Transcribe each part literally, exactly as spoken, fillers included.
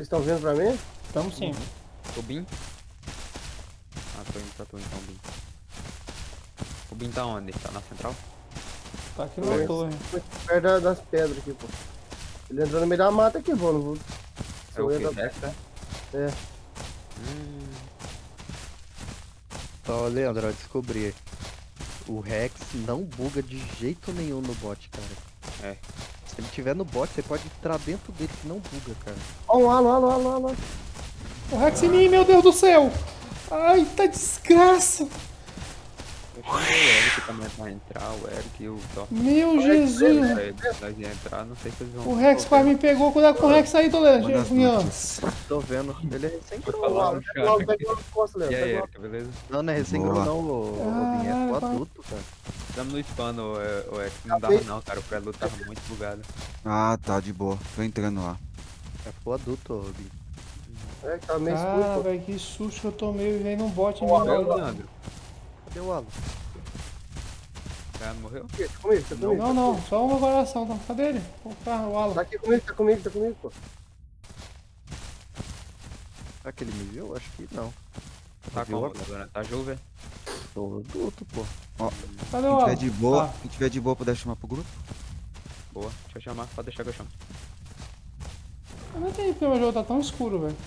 estão vendo pra mim? Tamo sim. O Bin? Ah, tô indo pra tu então, Bin. O Bin tá onde? Tá na central? Tá aqui na torre. Perto da- das pedras aqui, pô. Ele entrou no meio da mata aqui, pô. Não vou... É o eu que? entro- Rex, é? É. Hum, Ó, Leandro, eu descobri. O Rex não buga de jeito nenhum no bot, cara. É. Se ele tiver no bot, você pode entrar dentro dele que não buga, cara. Ó, um halo, halo, halo, halo. O Rex em mim, meu Deus do céu! Ai, tá desgraça! eu chamei o Eric também pra entrar, o Eric e o Thor. Meu Jesus! Pra eles, nós ia entrar, não sei se eles vão. O Rex quase me pegou. Cuidado com o Rex aí, Toledo. Boas Cunhão. noites. Tô vendo. Ele é recém Vou grow. falar Halo, no pega o halo, chat. pega o halo, costa, Léo. E aí, Pega o halo. Eric, beleza? Não, não é recém Boa. grow não, ô, ô Binho. É pro Caralho, adulto, cara. Estamos no spam, o, o Eric. Não dava não, cara. O pré-luto tava muito bugado. Ah, tá, de boa. Tô entrando lá. É pro adulto, ô Binho. É, que tá meio escuro, Cara, pô. velho, que susto que eu tomei e veio num bote em Ô, mim. Leandro. Cadê o Halo? Leandro morreu? Tá comigo, tá comigo. Não, não, só o meu coração. Tá. Cadê ele? O carro, o Tá Alan. aqui comigo, tá comigo, tá comigo, pô. Será que ele me viu? Acho que não. Tá Viu como agora? agora? Tá Juve? Tô adulto, pô. Cadê Quem o tiver Alan? de boa, Ah, quem tiver de boa, puder chamar pro grupo. Boa. Deixa eu chamar. Pode deixar que eu chamo. eu não entendi porque o meu jogo tá tão escuro, velho.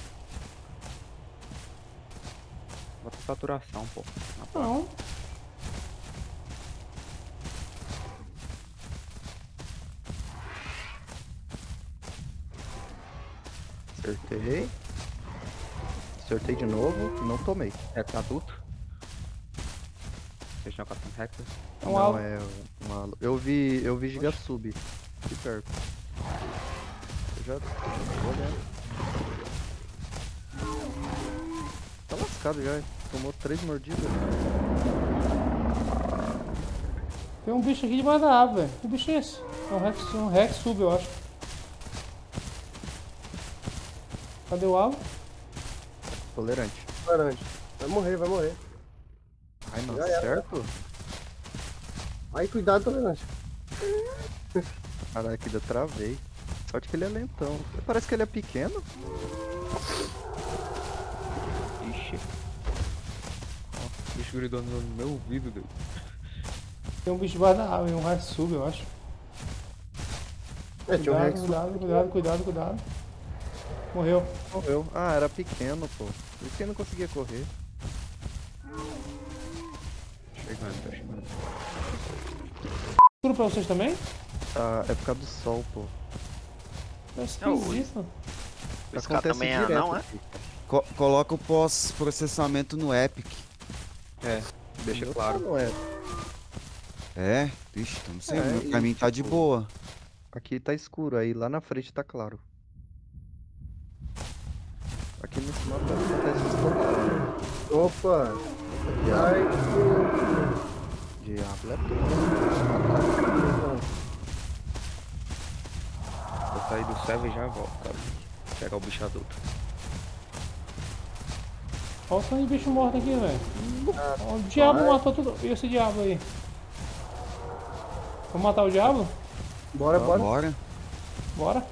Bota saturação, pô. Na parte. Não. Acertei. Acertei de novo. Não tomei. Rex adulto. Vocês estão caçando Rex? É um não, Halo. é um Halo. Eu vi, eu vi Giga Sub. Que perto. Eu já tô olhando. Tá lascado já. Tomou três mordidas. Tem um bicho aqui debaixo da árvore, velho. Que bicho é esse? É um Rex, um Rex sub, eu acho. Cadê o Alan? Tolerante. Laranja. Vai morrer, vai morrer. Ai, não Já era. certo? Aí, cuidado, tolerante. Caraca, ainda travei. Sorte que ele é lentão. Parece que ele é pequeno. Ixi. Ó, o bicho gridou no meu ouvido, Deus. Tem um bicho debaixo da árvore, um Rex sub, eu acho. É, tinha um Cuidado, Rex. cuidado, cuidado, cuidado, cuidado. Morreu. Morreu. Ah, era pequeno, pô. Por isso que ele não conseguia correr. Chegando, tô chegando. Escuro pra vocês também? Tá, é por causa do sol, pô. Tá esquisito. Esse cara também é não, é? aqui. Co- coloca o pós-processamento no Epic. É, deixa Meu claro. Não é. É? Vixe, então não sei. É, meu- pra e mim tá de tipo- boa. Aqui tá escuro, aí lá na frente tá claro. Aqui nesse mapa acontece isso todo. Opa. Ai, Diablo é tudo. Vou sair do server e já volto, cara. Pegar o bicho adulto. Olha o tanto de bicho morto aqui, velho. Ó, o diabo matou tudo. E esse diabo aí? Vamos matar o diabo? bora, bora. Bora. Bora.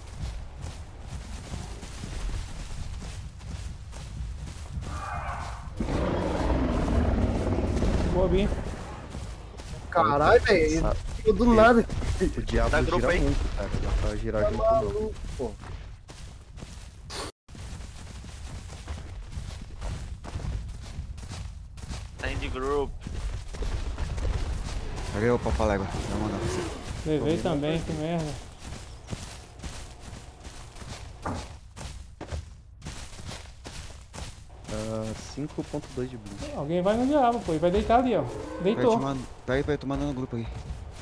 Boa, Bim. Caralho, velho. Sabe, Ficou do nada. O diabo Dá grupo gira aí. muito, cara. Dá pra girar junto não. Maluco, pô. Send group. Pega aí o papalégua. Vai mandar pra você. Levei também, que merda. Ah, cinco ponto dois de blue. Alguém vai no diabo, pô. Ele vai deitar ali, ó. Pega aí, te Deitou. mando- pega aí pra eu tô mandando no grupo aí.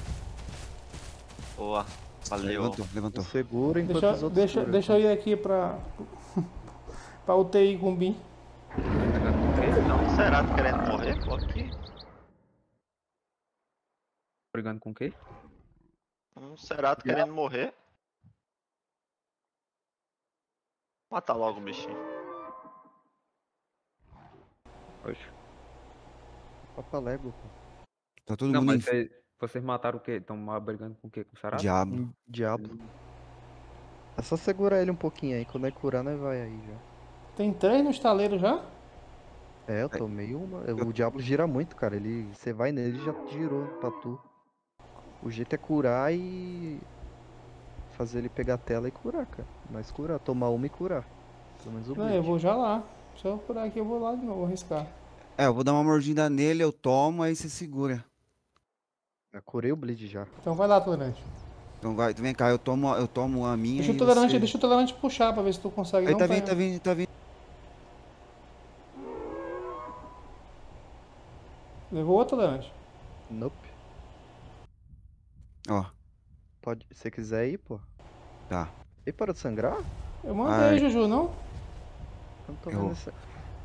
Boa. Valeu. Levantou, levantou. Segura enquanto Deixa, os outros deixa, seguram. deixa eu ir aqui pra. pra U T I com o Bim. Não, será que querendo morrer? Pô, aqui. Brigando com o quê? Um Cerato querendo morrer. Mata logo o bichinho. Oxe. Papalégua, pô. Tá todo Não, mundo mas em vocês, vocês mataram o quê? Estão brigando com o quê? Com o Sarado? diabo. Um diabo. É só segurar ele um pouquinho aí, quando é curar, nós vai aí já. Tem três no estaleiro já? É, eu tomei uma. O Diablo gira muito, cara. Ele, você vai nele e já girou pra tu. O jeito é curar e fazer ele pegar a tela e curar, cara. Mas curar, tomar uma e curar. Pelo menos o Não, eu bleed. vou já lá. Se eu curar aqui, eu vou lá de novo, vou arriscar. É, eu vou dar uma mordida nele, eu tomo, aí você segura. Eu curei o bleed já. Então vai lá, tolerante. Então vai, vem cá, eu tomo, eu tomo a minha Deixa o e tolerante, você... deixa o tolerante puxar pra ver se tu consegue. Aí não tá vai- vindo, tá vindo, tá vindo. Levou outro tolerante. Nope. Ó, Pode, se você quiser ir, pô. tá. E parou de sangrar? Eu mandei, Ai. Juju, não? Eu não tô Eu- vendo essa.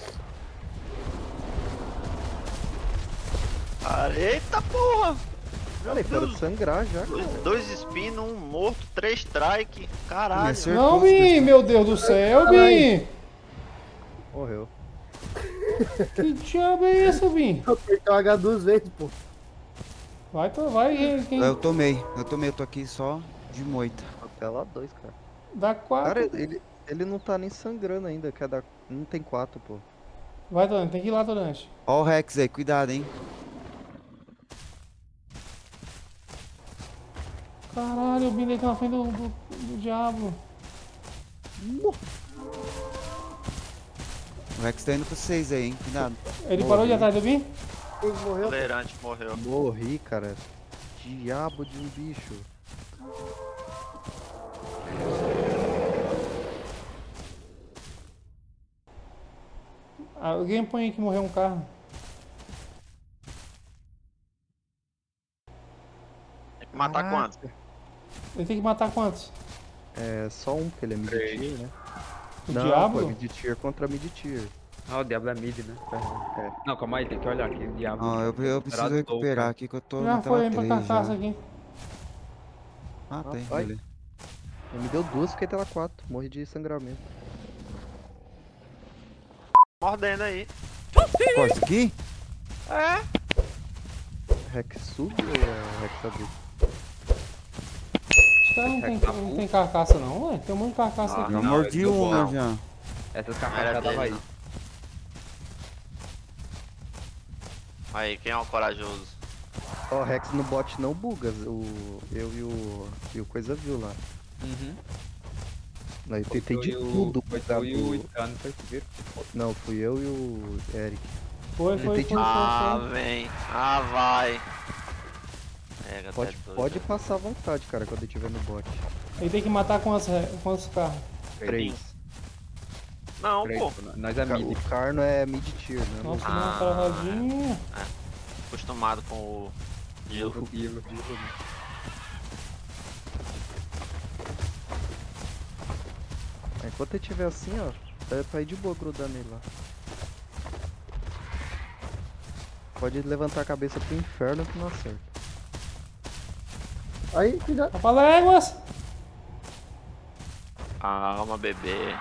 Ah, eita porra! Meu Cara, ele parou de Deus! sangrar já, Dois, cara. dois spin, um morto, três strike. Caralho. Mas você- Não, Certeza. Bin, meu Deus do céu, Bin! Morreu. Que diabo é isso, Bin? Eu apertei o H duas vezes, pô. Vai, tu- vai, quem Eu tomei, eu tomei, eu tô aqui só de moita. Até lá dois, cara. dá quatro. Cara, ele, ele não tá nem sangrando ainda. Quer dar... Não tem quatro, pô. Vai, tolerante, tem que ir lá, tolerante. Ó o Rex aí, cuidado, hein. Caralho, o Bin deita na frente do, do, do diabo. O Rex tá indo pra vocês aí, hein, cuidado. Ele parou de ir atrás do Bin? Quem morreu? Tolerante morreu. Morri, cara. Diabo de um bicho. Alguém põe aí que morreu um carro. Tem que matar Caraca. quantos? Ele tem que matar quantos? É só um, porque ele é mid-tier, né? O não, diabo? pô, é mid-tier contra mid-tier. Ah, o Diablo é mid, né? É. Não, calma aí, tem que olhar aqui. O Diablo. Ó, eu, eu preciso Recuperado recuperar cara. aqui que eu tô Já na foi tela aí pra três carcaça já. aqui. Ah, tem, Ai. beleza. Ele me deu duas, fiquei tela quatro. Morri de sangramento. Mordendo aí. Corta aqui? É. Rex sub ou é Rex abriu? Os caras não tem, não tem carcaça não, ué. Tem um monte de carcaça Ah, aqui. Já não, mordi eu tô uma bom. já. Essas Não carcaças era já tava dele, aí. não. Aí, quem é o corajoso? Ó, Rex no bot não buga. O, eu e o, e o Coisa viu lá. Uhum. Eu tentei de Foi o- tudo Foi pra tu e o do... Itano, foi tu, viu? Não, fui eu e o Eric. Foi, foi, foi, Entendi. foi, Ah, foi. vem. Ah, vai. Pega, Pode, tá doido. pode passar à vontade, cara, quando ele estiver no bot. Ele tem que matar quantos, re- quantos carros? Três. Não, Três, pô. pô, Nós é Ca- mid. O Carno é mid-tier, né? Nossa, Ah. deu uma travadinha. Acostumado com o Gil. O Gilo. Enquanto ele estiver assim, ó, é pra ir de boa grudando ele lá. Pode levantar a cabeça pro inferno que não acerta. Aí, cuidado. Papaléguas! Calma, bebê.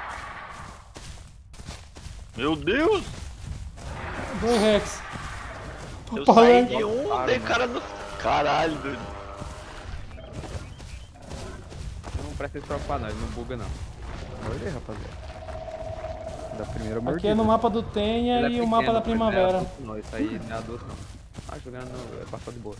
Meu Deus! Dois Rex. Eu Papaléguas. saí de um, Claro, tem mano. cara no... Caralho, doido. Não presta se preocupar, não. Ele não buga, não. Olha aí, rapaziada. Da primeira Aqui mordida. é no mapa do Tenha Ele é e o mapa da pequeno, mas Primavera. Não é adulto, não. Isso aí não é adulto, não. Ah, jogando é passou de boa.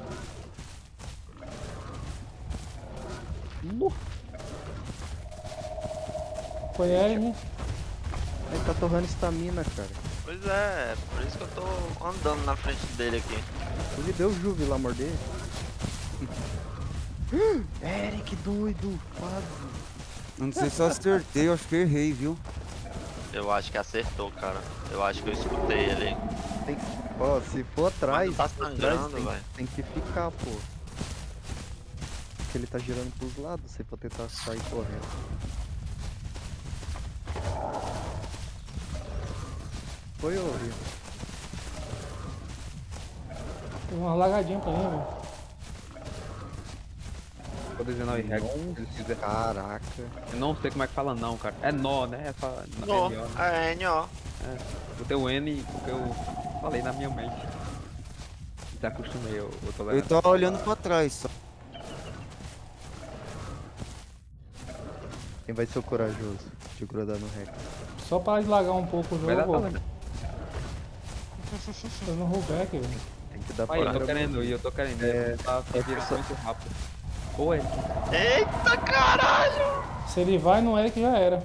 Foi ele. Ele tá torrando estamina, cara. Pois é, por isso que eu tô andando na frente dele aqui. Ele deu Juve lá morder. Eric, doido, quase. Eu não sei se eu acertei, eu acho que eu errei, viu? Eu acho que acertou, cara. Eu acho que eu escutei ele. Tem... Ó, se for atrás, Mas tá atrás sangrando, tem, velho. tem que ficar, pô. Porque ele tá girando pros lados, se for tentar sair correndo. Foi, ô, Rio. Tem uma lagadinha pra mim, velho. Vou dezenove reais. Se ele quiser. Caraca. Eu não sei como é que fala não, cara. É nó, né? É fala... Nó, É, nó, né? é, nó. Botei o N porque eu falei na minha mente. Desacostumei, eu, eu tô Ele vendo. tá olhando pra trás só. Quem vai ser o corajoso de grudar no Rex? Só para de lagar um pouco o Vai dar jogo. talento. Eu não vou back, velho. Tem que dar Aí, eu tô pra querendo ir, eu tô querendo ir. É, Tá tá virando muito rápido. Ô, Eric. Eita caralho! Se ele vai no Eric já era.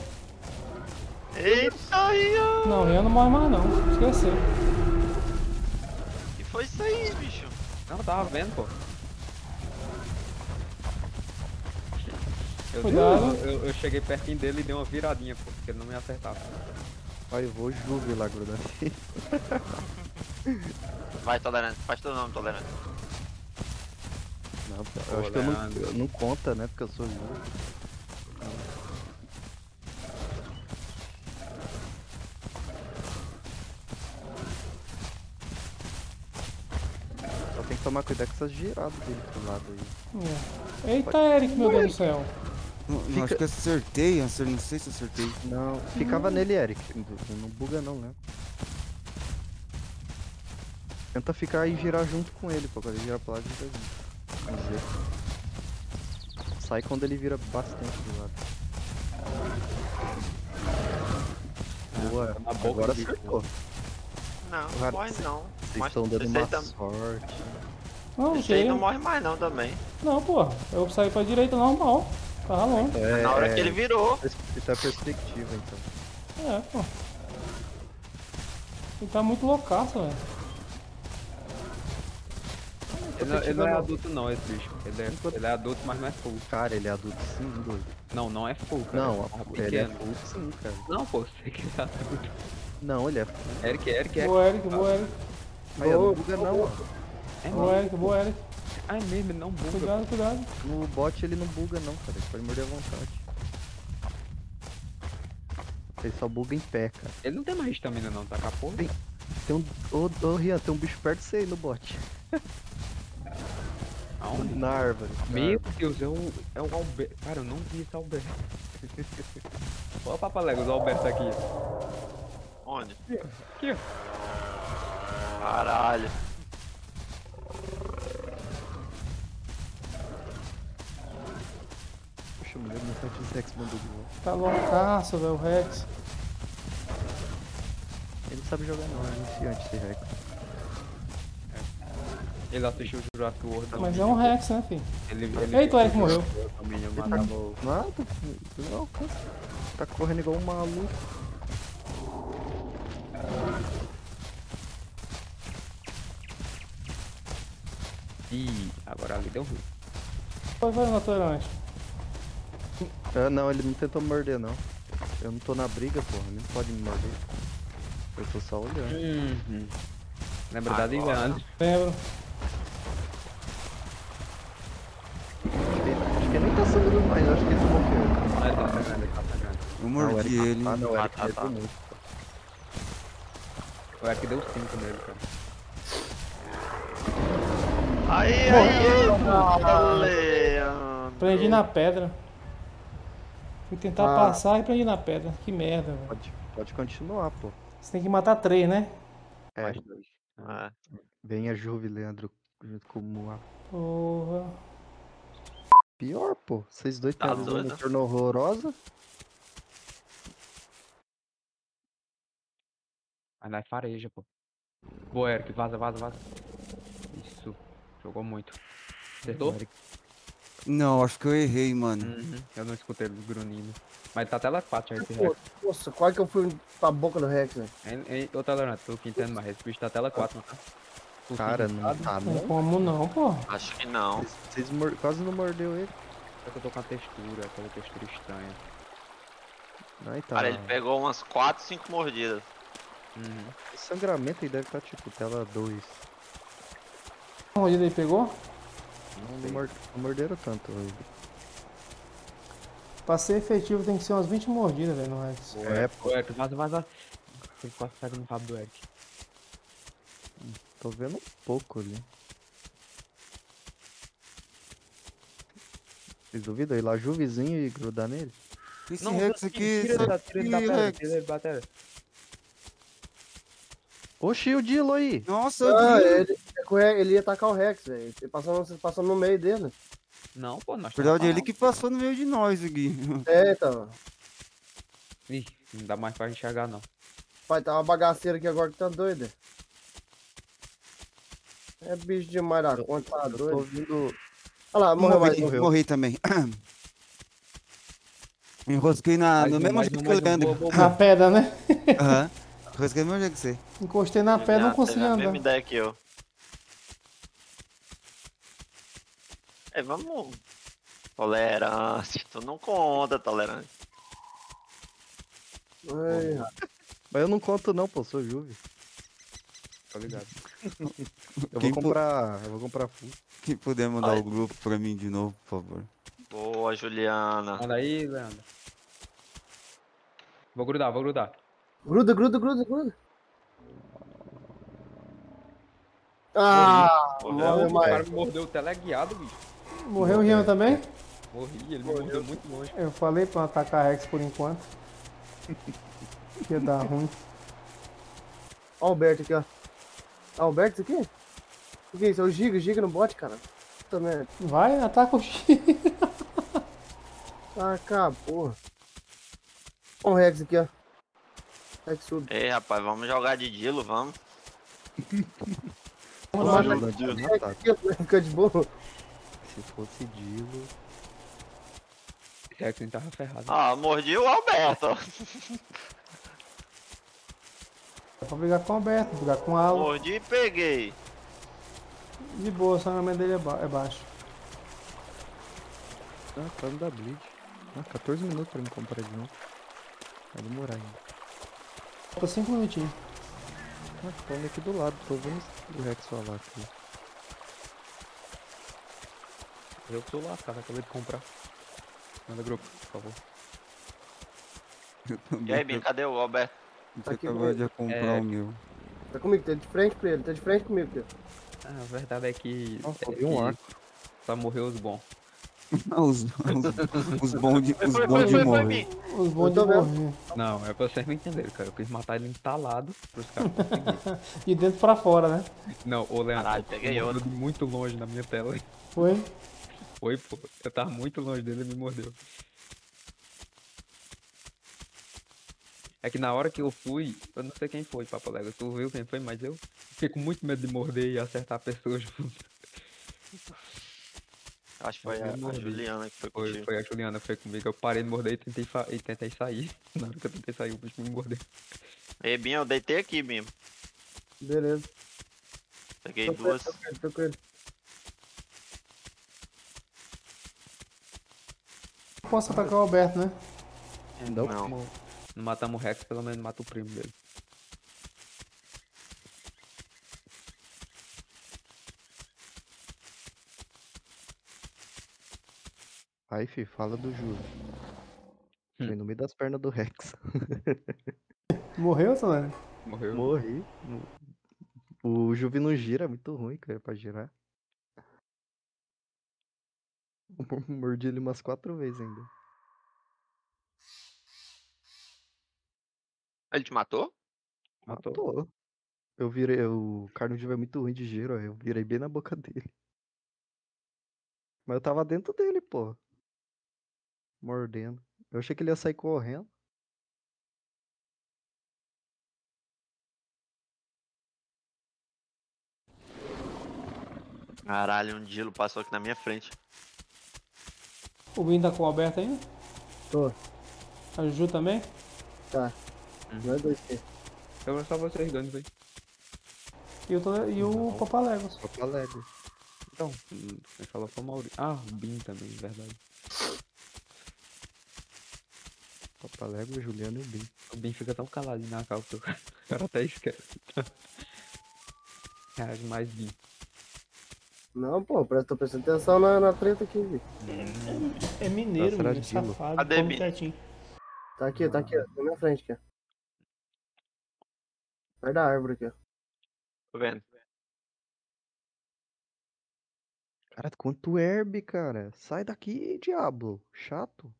Eita, Rian! Não, o Rian não morre mais não. Esqueceu. Que foi isso aí, bicho? Não, eu tava vendo, pô. Eu, Cuidado. Eu, eu, eu cheguei pertinho dele e dei uma viradinha, pô, porque ele não me acertava. Aí eu vou Juve lá grudar nele. Vai, tolerante. Faz teu nome, tolerante. Não, eu acho que eu não, eu não conta, né? Porque eu sou Juve. Só tem que tomar cuidado com essas giradas dele pro lado aí. É. Eita, Eric, meu Deus do céu. Não, não, Fica- acho que eu acertei, eu acer- não sei se eu acertei. Não, ficava nele, Eric. Não, não buga não, né? Tenta ficar e girar junto com ele, pô. Quando ele virar pra lá, gira junto. Vamos ver. Sai quando ele vira bastante do lado. Boa, na boca agora do bicho. acertou. Não, Cara, não morre não. Vocês Mas estão dando esse aí uma tam- sorte. Não, esse aí cheio. não morre mais não também. Não, pô. Eu saí pra direita normal. Tava longe. É, Na hora é, que ele virou. pers- Tá perspectiva, então. É, pô. Ele tá muito loucaço, velho. Ele, não- ele não é adulto não, esse bicho. Ele é, ele é adulto, mas não é full. Cara, ele é adulto sim, doido. Não, não é full, cara. Não, é ele é pequeno. full sim, cara. Não, pô, sei que ele é adulto. Não, ele é full. Eric, Eric, Eric. Boa, Eric, boa, Eric. Aí, ó, não buga não. É Boa, mesmo, Eric, boa, Eric. ah, é mesmo, ele não buga. Cuidado, cuidado. No bot ele não buga não, cara. Ele pode morder à vontade. Ele só buga em pé, cara. Ele não tem mais estamina não, tá com a porra? Tem- Tem um. Ô, ô Rian, tem um bicho perto de você aí no bot. Aonde? Na árvore. na Meu árvore. Deus, é o, é o Alberto. Cara, eu não vi esse Alberto. Olha o Papaléguas, o Alberto aqui. Onde? Aqui, ó. Caralho. Poxa, me lembro muito antes do Rex mandou de volta. Tá loucaço, velho, o Rex. Ele não sabe jogar não, é iniciante esse Rex. Ele assistiu o Jurassic World. Mas é um Rex, né, filho? Ele, ele Eita, o Eric morreu. O menino matava o... Nada, não, cara. Tá correndo igual um maluco. Ih, agora ali deu ruim. Foi, vai na tolerante. Ah, não, ele não tentou morder não. Eu não tô na briga, porra. Ele não pode me morder. Eu tô só olhando. Uhum. Lembra da Agora. Liviane? Lembro. Acho que ele nem tá sangrando mais, acho que ele morreu. Ah, ele tá pegando, ele tá pegando. Eu Não, o mordi Eric- ele. Ah, não, o Ah, Eric tá, levou tá. muito. O Eric deu cinco nele, cara. Aí, aí, Leandro. Prendi na pedra. Fui tentar Ah. passar e prendi na pedra. Que merda, velho. Pode, pode continuar, pô. Você tem que matar três, né? É, Mais dois. É. vem a Juve, Leandro, junto com o Moa. Porra. Pior, pô. Vocês dois Tá têm uma doido? visão torno horrorosa. Mas nós fareja, pô. Boa, Eric, vaza, vaza, vaza. Isso. Jogou muito. Acertou? Eric, Não, acho que eu errei, mano. Uhum. Eu não escutei ele grunhindo. Mas tá tela quatro aí esse Pô, Rex. nossa, quase que eu fui pra boca do Rex, velho. Hein, hein, ô Tolerante, tu que entende mais. Esse bicho tá tela quatro, não tá? Tu cara, que não sabe? tá, Não não. como não, pô. Acho que não. Vocês, vocês mor- quase não mordeu ele. É que eu tô com a textura, aquela textura estranha. Aí tá. Cara, ele pegou umas quatro, cinco mordidas. Uhum. O sangramento aí deve estar tipo tela dois. A mordida aí pegou? Não, não, mor- não morderam tanto hoje. Pra ser efetivo tem que ser umas vinte mordidas, velho, no Rex. Boa, É, Eric, boa, Eric, vaza, vaza. Ele quase pega no rabo do Eric. Tô vendo um pouco ali. Vocês duvidam? Ir lá Juvizinho e grudar nele? Esse Não, Rex tira- aqui, tira ele da- sai tira ele da daqui, pedra, Rex. tira ele da pedra. Oxi, o Dilo aí. Nossa, eu Ah, vi. ele, é com o Rex, ele ia atacar o Rex, velho. Ele passando, vocês passando no meio dele. Não, pô, nós Na verdade, tava ele que passou no meio de nós aqui. É, então. Ih, não dá mais pra enxergar, não. Pai, tá uma bagaceira aqui agora que tá doida. É bicho demais da conta, tá Eu tô doido. ouvindo. Olha lá, morreu mais Morri, um. morreu. morri também. Me enrosquei na, Mais no um, mesmo mais jeito um, que o mais um, Leandro. boa, boa, Na boa. pedra, né? Aham. Enrosquei do mesmo jeito que você. Encostei na pedra, não Teve consegui a andar. mesma ideia que eu. É, vamos. Tolerância. Tu não conta, tolerância. Ai, rapaz. Mas eu não conto não, pô, sou Juve. Tá ligado? Eu Quem vou pu- comprar. Eu vou comprar full. Quem puder mandar Ai. o grupo pra mim de novo, por favor. Boa, Juliana. Manda aí, Leandro. Vou grudar, vou grudar. Gruda, gruda, gruda, gruda. Ah, Morri. morreu O mais. cara me mordeu teleguiado, bicho. Morreu o Rian também? Morri, ele me mordeu muito longe. Eu falei pra não atacar Rex por enquanto. Ia dar ruim. Ó o Alberto aqui, ó. Ah, Alberto, isso aqui? O que é isso? É o Giga, Giga no bot, cara. Puta merda. Vai, ataca o X. Taca, porra. Ó o Rex aqui, ó. Rex sub. Ei, rapaz, vamos jogar de Dilo, vamos. Vamos Vamos matar jogar esse de Dilo. Rex aqui, ó, pra ficar de boa. Se fosse Dilo. É que ele tava ferrado. Ah, mordi o Alberto. Dá pra brigar com o Alberto, brigar com o Alan. Mordi e peguei. De boa, o sanamento dele é, ba é baixo. Ah, tá no da Bleed. Ah, quatorze minutos pra me comprar de novo. Vai demorar ainda. Falta cinco minutinhos. Ah, tô aqui do lado, tô vendo o Rex falar aqui. Eu tô lascado, acabei de comprar. Manda grupo, por favor. Eu também. E aí, Bim, cadê o Alberto? Você Aqui, acabou de comprar é- o meu. Tá comigo, tá de frente pra ele, tá de frente comigo aqui. Ah, a verdade é que. Nossa, é eu vi um que arco. Só morreu os bons. os, os, os bons de, os Foi, bons foi, de foi, foi, morrer. Bim. Os bons de Eu tô vendo. morrer. Não, é pra vocês não entenderem, cara. Eu quis matar ele entalado pros caras conseguirem. De dentro pra fora, né? Não, ô Leandro, Caralho, tu peguei mordeu outro. de muito longe na minha tela. Foi? Foi, pô. Eu tava muito longe dele e me mordeu. É que na hora que eu fui, eu não sei quem foi, Papo Lego. Tu viu quem foi, mas eu fiquei com muito medo de morder e acertar a pessoa junto. Acho que foi Eu a, a mordi. Juliana que foi Foi, contigo. foi a Juliana que foi comigo. Eu parei de morder e tentei, fa- e tentei sair. Na hora que eu tentei sair, o bicho me mordeu. Ei, Bim, eu deitei aqui, Bim. Beleza. Peguei Tô com duas. ele, tô com ele, tô com ele. Posso atacar o Alberto, né? Não. Não. Não matamos o Rex, pelo menos mata o primo dele. Aí, fi, fala do Júlio. Hum. Foi no meio das pernas do Rex. Morreu, Solano? Morreu. Morri. O Juve não gira, é muito ruim, cara, pra girar. Mordi ele umas quatro vezes ainda. Ele te matou? Matou. Matou. Eu virei. O Carno Juve é muito ruim de giro, aí eu virei bem na boca dele. Mas eu tava dentro dele, pô. Mordendo. Eu achei que ele ia sair correndo. Caralho, um Dilo passou aqui na minha frente. O Bin tá com o Alberto ainda? Tô. A Juju também? Tá. Nós dois aqui. Eu vou só vocês dois, velho. E, eu tô, e o Papalegos. Papo Lego. Então, hum, quem falou foi o Maurício. Ah, o Bin também, verdade. Papo Lego, Juliano e o Bin. O Bin fica tão caladinho na calça que o cara até esquece. Reage mais Bin. Não, pô, presta- tô prestando atenção na, na treta aqui, velho. É mineiro, Nossa, era menino, Dilo. safado. Cadê, Come Bin? quietinho. Tá aqui, tá aqui, ó. Na minha frente aqui, ó. Perto da árvore aqui, ó. Tô vendo. Cara, quanto herb, cara. Sai daqui, diabo. Chato.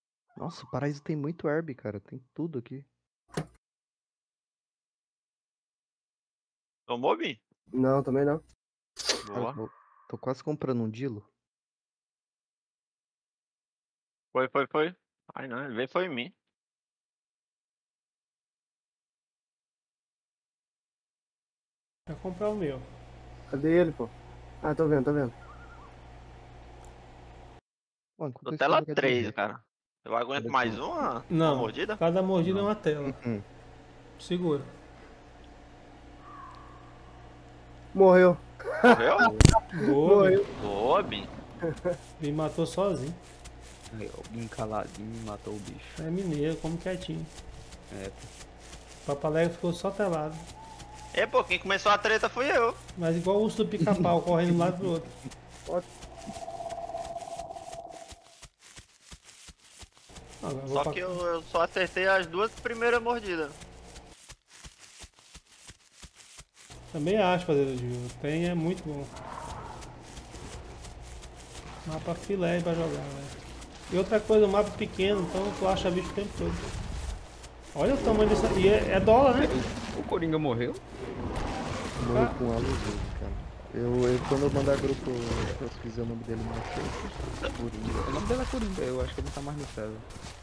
Nossa, o paraíso tem muito herb, cara. Tem tudo aqui. Tomou, Bim? Não, também não. Cara, Boa. tô, tô quase comprando um Dilo. Foi, foi, foi. Ai não, ele veio foi em mim. Vai comprar o meu. Cadê ele, pô? Ah, tô vendo, tô vendo. Bom, enquanto Tô isso, tela eu vou três, dormir. cara. Eu aguento Cadê mais tu? uma? Uma Não, mordida? cada mordida é Não. uma tela. Hum, Segura. Morreu. Morreu? Boa, Morreu. Boa, Bim. me matou sozinho. Aí, ó, bem caladinho, matou o bicho. É mineiro, come quietinho. É, Papaléguas ficou só telado. É, pô, quem começou a treta fui eu. Mas igual o urso do pica-pau, correndo de um lado pro outro. Agora eu vou Só pra- que eu, eu só acertei as duas primeiras mordidas. Também acho fazer de jogo. Tem, é muito bom. Mapa filé pra jogar, velho. E outra coisa, o mapa pequeno, então tu acha bicho o tempo todo. Olha o tamanho dessa. E é, é dólar, né? o Coringa morreu? morreu com um aluguel, cara. Eu, eu, quando eu mandar grupo, eu pesquisei o nome dele no Facebook. Coringa. O nome dele é Coringa, eu acho que ele não tá mais no server.